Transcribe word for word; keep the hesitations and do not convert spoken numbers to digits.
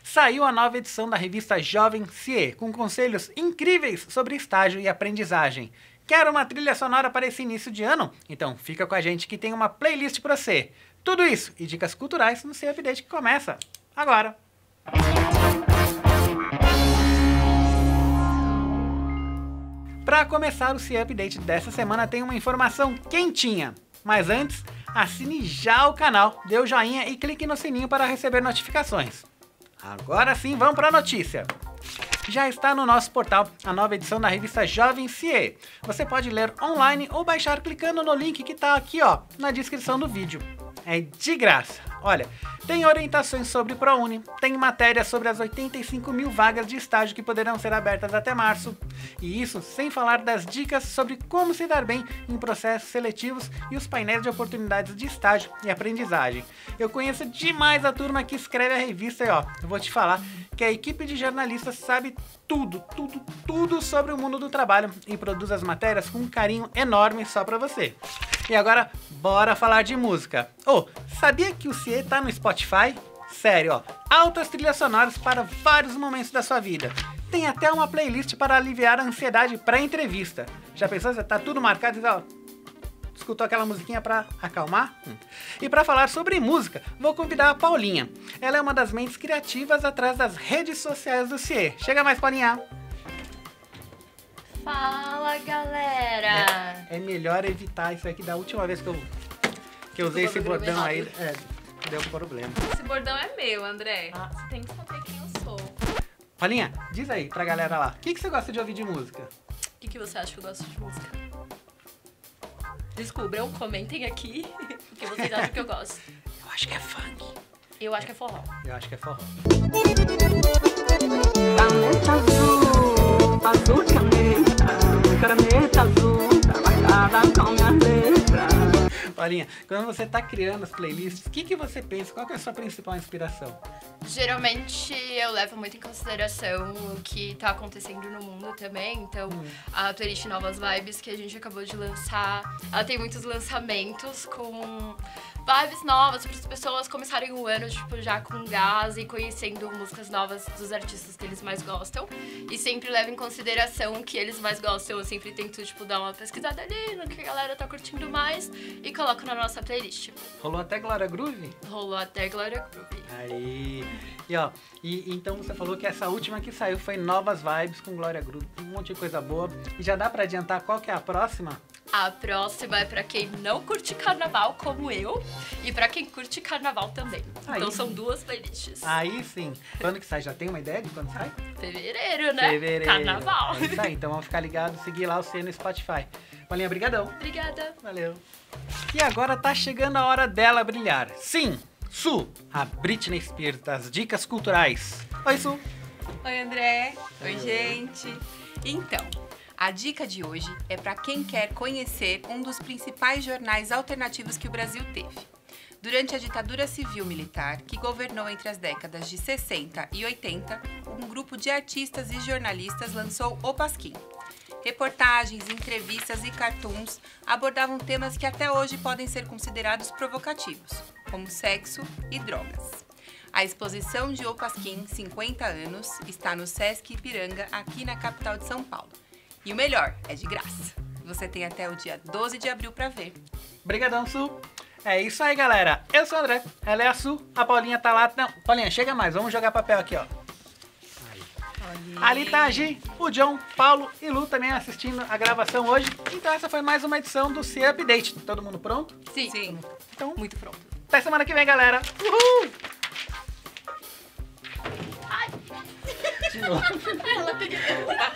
saiu a nova edição da revista Jovem C I E, com conselhos incríveis sobre estágio e aprendizagem. Quer uma trilha sonora para esse início de ano? Então fica com a gente que tem uma playlist para você. Tudo isso e dicas culturais no C I E Update que começa agora. Para começar o C I E Update dessa semana tem uma informação quentinha. Mas antes, assine já o canal, dê o joinha e clique no sininho para receber notificações. Agora sim, vamos para a notícia. Já está no nosso portal a nova edição da revista Jovem C I E. Você pode ler online ou baixar clicando no link que está aqui, ó, na descrição do vídeo. É de graça. Olha, tem orientações sobre ProUni, tem matérias sobre as oitenta e cinco mil vagas de estágio que poderão ser abertas até março. E isso sem falar das dicas sobre como se dar bem em processos seletivos e os painéis de oportunidades de estágio e aprendizagem. Eu conheço demais a turma que escreve a revista e ó, eu vou te falar que a equipe de jornalistas sabe tudo, tudo, tudo sobre o mundo do trabalho e produz as matérias com um carinho enorme só pra você. E agora, bora falar de música. Oh, sabia que o C I E tá no Spotify? Sério, ó, altas trilhas sonoras para vários momentos da sua vida. Tem até uma playlist para aliviar a ansiedade pré-entrevista. Já pensou, você tá tudo marcado e ó, escutou aquela musiquinha para acalmar? Hum. E para falar sobre música, vou convidar a Paulinha. Ela é uma das mentes criativas atrás das redes sociais do C I E. Chega mais, Paulinha! Fala, galera! É, é melhor evitar isso aqui. Da última vez que eu, que eu usei esse bordão aí, é, deu problema. Esse bordão é meu, André. Ah. Você tem que saber quem eu sou. Paulinha, diz aí pra galera lá, o que, que você gosta de ouvir de música? O que, que você acha que eu gosto de música? Descubram, comentem aqui o que vocês acham que eu gosto. Eu acho que é funk. Eu acho que é forró. Eu acho que é forró. Caneta azul, azul de caneta, caneta azul, trabalhada com minha letra. Paulinha, quando você tá criando as playlists, o que, que você pensa? Qual que é a sua principal inspiração? Geralmente eu levo muito em consideração o que tá acontecendo no mundo também. Então, hum. a playlist Novas Vibes que a gente acabou de lançar, ela tem muitos lançamentos com vibes novas para as pessoas começarem o ano tipo, já com gás e conhecendo músicas novas dos artistas que eles mais gostam. E sempre levo em consideração o que eles mais gostam. Eu sempre tento tipo, dar uma pesquisada ali no que a galera tá curtindo mais e coloco na nossa playlist. Rolou até Glória Groove? Rolou até Glória Groove. Aí. E ó, e, então você falou que essa última que saiu foi Novas Vibes com Glória Groove. Um monte de coisa boa. E já dá pra adiantar qual que é a próxima? A próxima é pra quem não curte carnaval, como eu, e pra quem curte carnaval também. Aí, então são duas playlists. Aí sim. Quando que sai? Já tem uma ideia de quando sai? Fevereiro, né? Fevereiro. Carnaval. É isso aí, então vamos ficar ligados, seguir lá o C no Spotify. Paulinha, brigadão. Obrigada. Valeu. E agora tá chegando a hora dela brilhar. Sim, Su, a Britney Spears das dicas culturais. Oi, Su. Oi, André. Oi, gente. Então, a dica de hoje é para quem quer conhecer um dos principais jornais alternativos que o Brasil teve. Durante a ditadura civil-militar, que governou entre as décadas de sessenta e oitenta, um grupo de artistas e jornalistas lançou O Pasquim. Reportagens, entrevistas e cartoons abordavam temas que até hoje podem ser considerados provocativos, como sexo e drogas. A exposição de O Pasquim cinquenta anos está no Sesc Ipiranga, aqui na capital de São Paulo. E o melhor, é de graça. Você tem até o dia doze de abril para ver. Obrigadão, Su. É isso aí, galera. Eu sou o André, ela é a Su, a Paulinha tá lá. Não, Paulinha, chega mais, vamos jogar papel aqui, ó. Ali tá a Gi, o John, Paulo e Lu também assistindo a gravação hoje. Então essa foi mais uma edição do C I E Update. Todo mundo pronto? Sim. Sim. Então, muito pronto. Até semana que vem, galera. Uhul! Ai! De novo. Ela pediu.